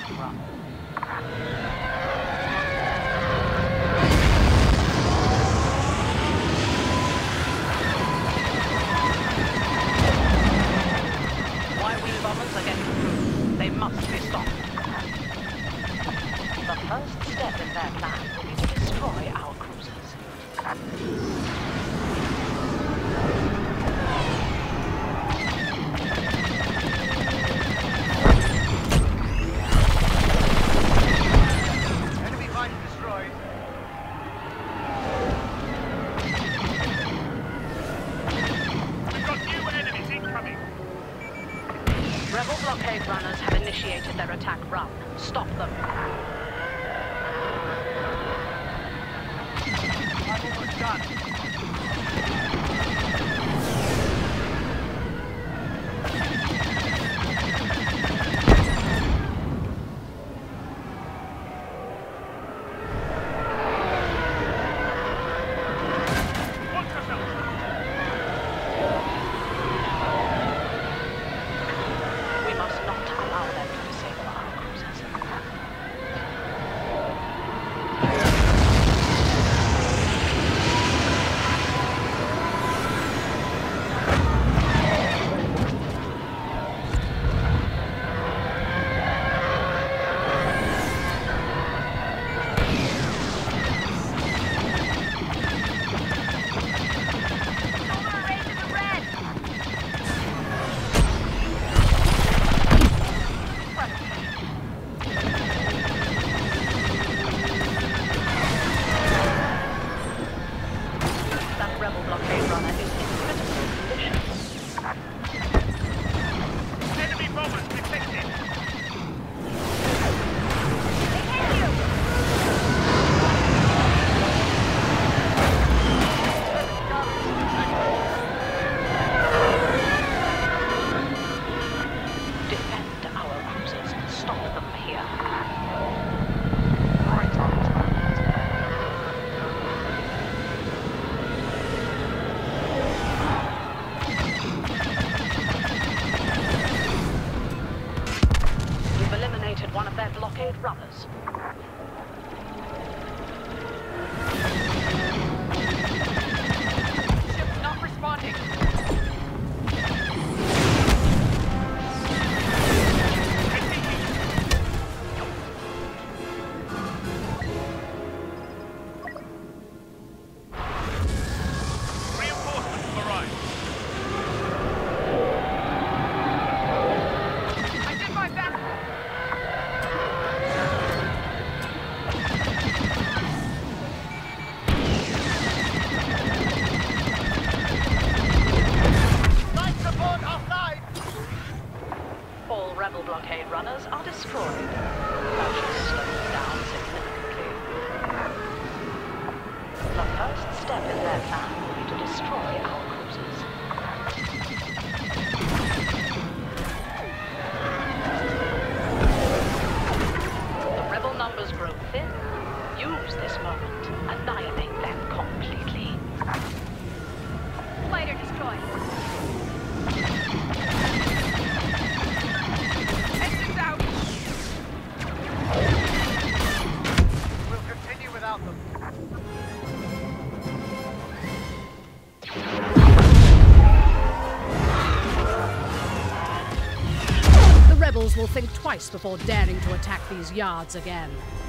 attack run. Y-wing bombers are getting through. They must be stopped. The first step in their plan will be to destroy our cruisers. Rebel blockade runners have initiated their attack run. Stop them. I'm almost done. One of their blockade runners. Ship's not responding. Reinforcements have arrived. I did my best. All Rebel blockade runners are destroyed. That should slow them down significantly. The first step in their plan will be to destroy our cruisers. The Rebel numbers grow thin. Use this moment. Annihilate them completely. Fighter destroyed. Engines out! We'll continue without them. The rebels will think twice before daring to attack these yards again.